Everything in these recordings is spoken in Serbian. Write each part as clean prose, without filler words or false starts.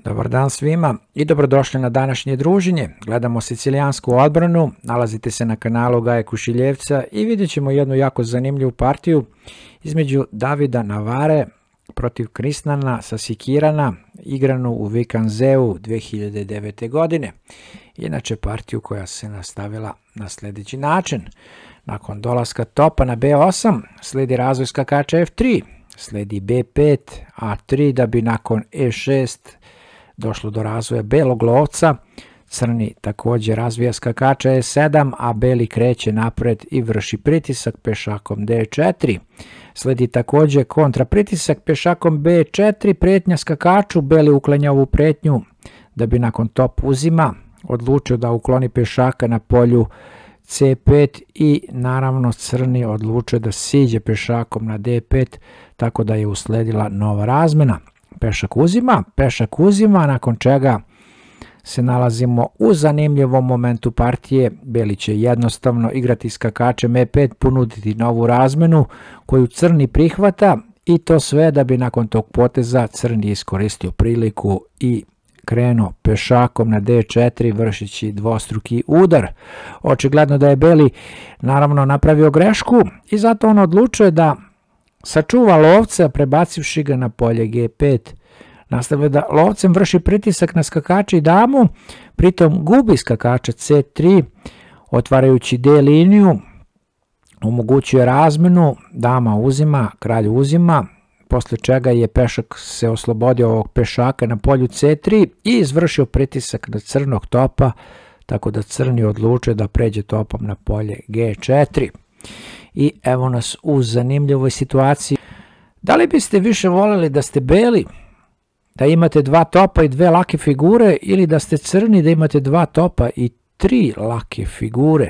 Dobar dan svima i dobrodošli na današnje druženje. Gledamo sicilijansku odbranu, nalazite se na kanalu Gaje Kušiljevca i vidjet ćemo jednu jako zanimljivu partiju između Davida Navare protiv Krisnana Sasikirana, igranu u Vikanzeu 2009. godine. Inače partiju koja se nastavila na sljedeći način. Nakon dolaska topa na B8 slijedi razvoj skakača F3, slijedi B5, A3 da bi nakon E6 došlo do razvoja belog lovca. Crni također razvija skakača E7, a beli kreće napred i vrši pritisak pešakom D4. Slijedi također kontra pritisak pešakom B4, pretnja skakaču, beli uklanja ovu pretnju da bi nakon top uzima odlučio da ukloni pešaka na polju C5 i naravno crni odlučio da siđe pešakom na D5, tako da je usledila nova razmena. Pešak uzima, nakon čega se nalazimo u zanimljivom momentu partije. Beli će jednostavno igrati skakačem E5, ponuditi novu razmenu koju crni prihvata i to sve da bi nakon tog poteza crni iskoristio priliku i krenuo pešakom na D4 vršići dvostruki udar. Očigledno da je beli naravno napravio grešku i zato on odlučuje da sačuva lovca prebacivši ga na polje G5. Nastavlja da lovcem vrši pritisak na skakača i damu, pritom gubi skakača C3, otvarajući D liniju, omogućuje razmenu, dama uzima, kralj uzima, posle čega je pešak se oslobodio ovog pešaka na polju C3 i izvršio pritisak na crnog topa, tako da crni odlučuje da pređe topom na polje G4. I evo nas u zanimljivoj situaciji. Da li biste više voljeli da ste beli, da imate dva topa i dve lake figure, ili da ste crni da imate dva topa i tri lake figure?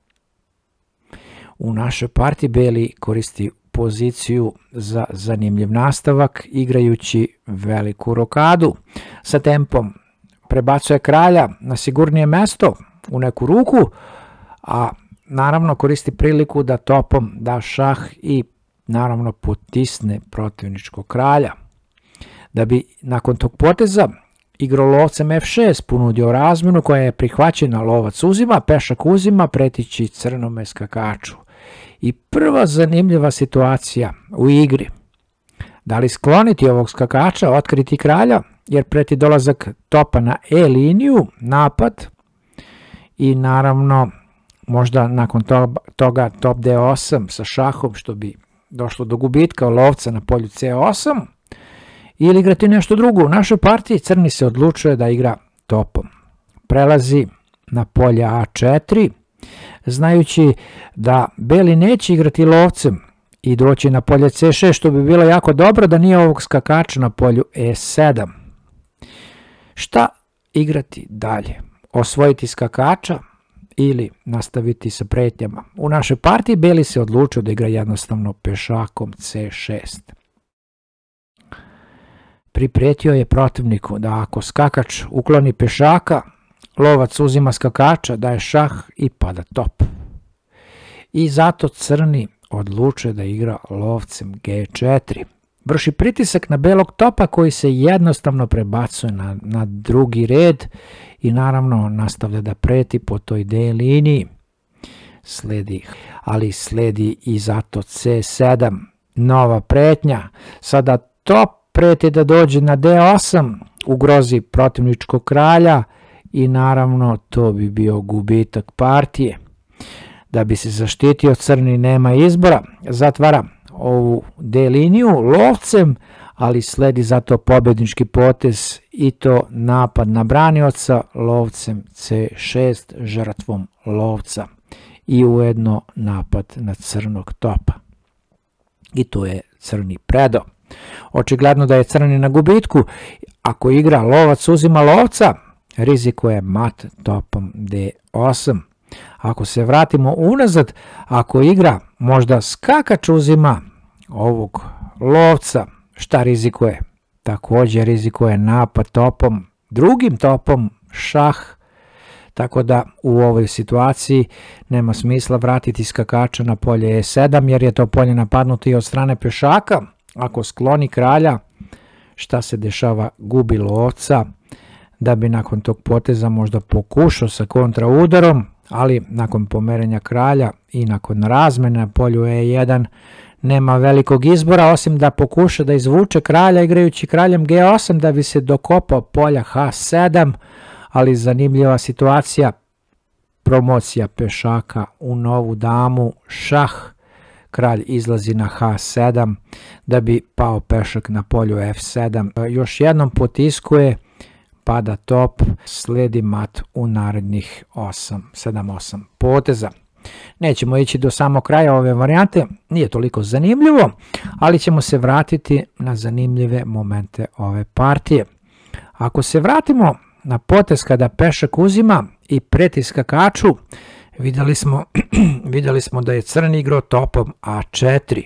U našoj partiji beli koristi poziciju za zanimljiv nastavak igrajući veliku rokadu. Sa tempom prebacuje kralja na sigurnije mesto u neku ruku, a naravno koristi priliku da topom da šah i naravno potisne protivničkog kralja. Da bi nakon tog poteza igrao lovcem F6, ponudio razmenu koja je prihvaćena, lovac uzima, pešak uzima, pretići crnome skakaču. I prva zanimljiva situacija u igri. Da li skloniti ovog skakača, otkriti kralja, jer preti dolazak topa na E liniju, napad i naravno možda nakon toga top D8 sa šahom, što bi došlo do gubitka lovca na polju C8, ili igrati nešto drugo. U našoj partiji crni se odlučuje da igra topom. Prelazi na polje A4, znajući da beli neće igrati lovcem i doći na polje C6, što bi bilo jako dobro da nije ovog skakača na polju E7. Šta igrati dalje? Osvojiti skakača ili nastaviti sa pretnjama? U našoj partiji beli se odlučio da igra jednostavno pešakom C6. Priprijetio je protivniku da ako skakač ukloni pešaka, lovac uzima skakača, daje šah i pada top. I zato crni odlučuje da igra lovcem G4. Vrši pritisak na belog topa koji se jednostavno prebacuje na drugi red i naravno nastavlja da preti po toj D liniji. Ali sledi i zato C7, nova pretnja. Sada top preti da dođe na D8, ugrozi protivničkog kralja i naravno to bi bio gubitak partije. Da bi se zaštitio, crni nema izbora, zatvara ovu D liniju lovcem, ali sledi zato pobjednički potez i to napad na branioca lovcem C6 žrtvom lovca i ujedno napad na crnog topa. I to je crni predao. Očigledno da je crni na gubitku. Ako igra lovac uzima lovca, rizikuje mat topom D8. Ako se vratimo unazad, ako igra možda skakač uzima ovog lovca, šta rizikuje? Također rizikuje napad topom, drugim topom šah, tako da u ovoj situaciji nema smisla vratiti skakača na polje E7 jer je to polje napadnuto i od strane pešaka. Ako skloni kralja, šta se dešava? Gubi lovca, da bi nakon tog poteza možda pokušao sa kontraudarom, ali nakon pomerenja kralja i nakon razmene na polju E1 nema velikog izbora osim da pokuša da izvuče kralja igrajući kraljem G8 da bi se dokopao polja H7, ali zanimljiva situacija, promocija pešaka u novu damu, šah, kralj izlazi na H7 da bi pao pešak na polju F7, još jednom potiskuje, pada top, sledi mat u narednih 7-8 poteza. Nećemo ići do samog kraja ove varijante, nije toliko zanimljivo, ali ćemo se vratiti na zanimljive momente ove partije. Ako se vratimo na potez kada pešak uzima i preti skakaču, vidjeli smo da je crni igrao topom A4.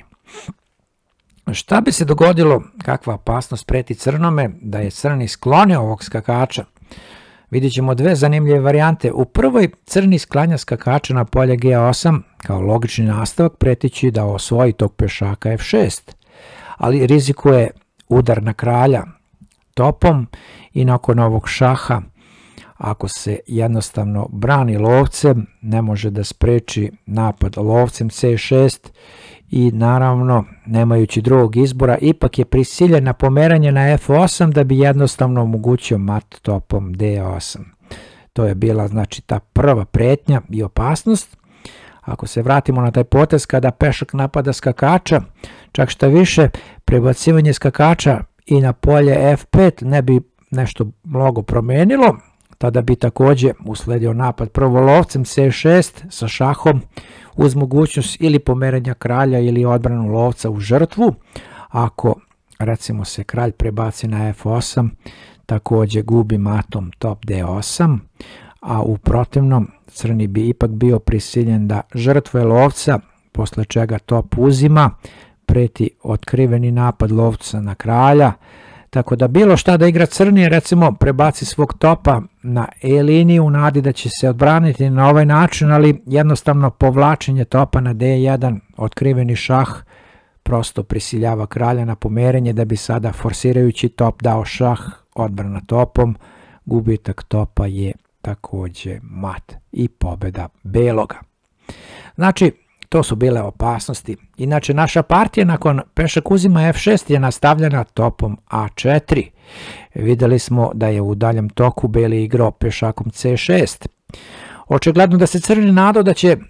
Šta bi se dogodilo, kakva opasnost preti crnome, da je crni sklonio ovog skakača? Vidjet ćemo dve zanimljive varijante. U prvoj crni sklanja skakača na polje G8 kao logični nastavak pretići da osvoji tog pešaka F6, ali rizikuje udar na kralja topom i nakon ovog šaha, ako se jednostavno brani lovcem, ne može da spreči napad lovcem C6 i naravno nemajući drugog izbora ipak je prisiljen na pomeranje na F8 da bi jednostavno omogućio mat topom D8. To je bila znači ta prva pretnja i opasnost. Ako se vratimo na taj potez kada pešak napada skakača, čak šta više prebacivanje skakača i na polje F5 ne bi nešto mnogo promenilo, tada bi također usledio napad prvo lovcem C6 sa šahom uz mogućnost ili pomerenja kralja ili odbranu lovca u žrtvu. Ako recimo se kralj prebaci na F8, također gubi matom top D8, a u protivnom crni bi ipak bio prisiljen da žrtvuje lovca, posle čega top uzima, preti otkriveni napad lovca na kralja, tako da bilo šta da igra crni, recimo prebaci svog topa na E liniju u nadi da će se odbraniti na ovaj način, ali jednostavno povlačenje topa na D1, otkriveni šah, prosto prisiljava kralja na pomerenje da bi sada forsirajući top dao šah, odbrana topom, gubitak topa je također mat i pobjeda beloga. Znači, to su bile opasnosti. Inače, naša partija nakon pešak uzima F6 je nastavljena topom A4. Vidjeli smo da je u daljem toku beli igrao pešakom C6. Očigledno da se crni nadao da će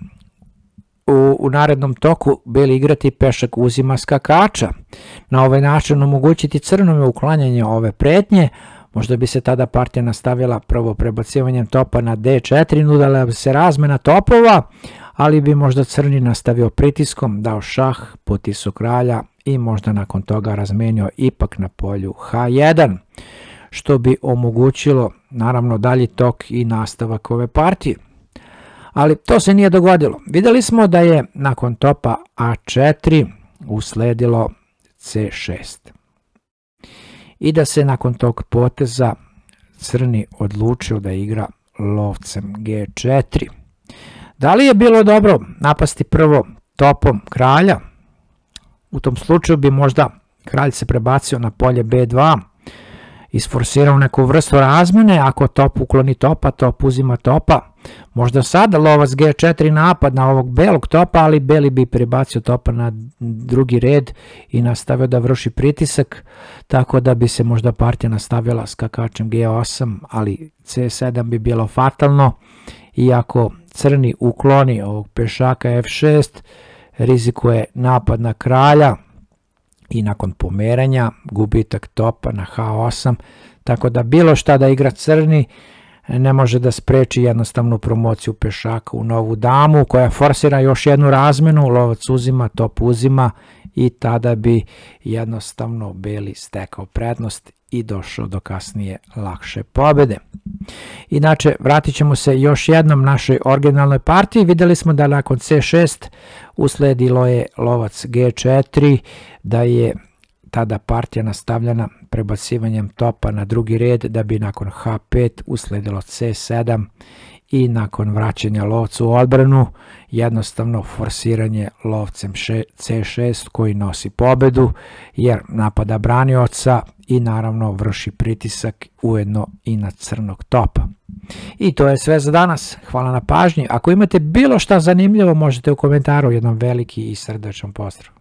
u narednom toku beli igrati pešak uzima skakača. Na ovaj način omogućiti crnome uklanjanje ove pretnje. Možda bi se tada partija nastavila prvo prebacivanjem topa na D4, nudala bi se razmena topova, ali bi možda crni nastavio pritiskom, dao šah, potisao kralja i možda nakon toga razmenio ipak na polju H1, što bi omogućilo naravno dalji tok i nastavak ove partije. Ali to se nije dogodilo. Vidjeli smo da je nakon topa A4 usledilo C6. I da se nakon tog poteza crni odlučio da igra lovcem G4. Da li je bilo dobro napasti prvo topom kralja? U tom slučaju bi možda kralj se prebacio na polje B2, isforsirao neku vrstu razmene, ako top ukloni topa, top uzima topa. Možda sada lovac G4 napad na ovog belog topa, ali beli bi prebacio topa na drugi red i nastavio da vrši pritisak, tako da bi se možda partija nastavila skakačem G8, ali C7 bi bilo fatalno. Iako crni ukloni ovog pešaka F6, rizikuje napad na kralja i nakon pomeranja gubitak topa na H8, tako da bilo šta da igra crni ne može da spreči jednostavnu promociju pešaka u novu damu koja forsira još jednu razmenu, lovac uzima, top uzima i tada bi jednostavno beli stekao prednost i došao do kasnije lakše pobjede. Inače, vratit ćemo se još jednom našoj originalnoj partiji. Vidjeli smo da nakon C6 usledilo je lovac G4, da je tada partija nastavljena prebacivanjem topa na drugi red, da bi nakon H5 usledilo C7 i nakon vraćanja lovca u odbranu jednostavno forsiranje lovcem C6 koji nosi pobedu jer napada branioca i naravno vrši pritisak ujedno i na crnog topa. I to je sve za danas. Hvala na pažnji. Ako imate bilo šta zanimljivo, možete u komentaru. Jednom veliki i srdačan pozdrav.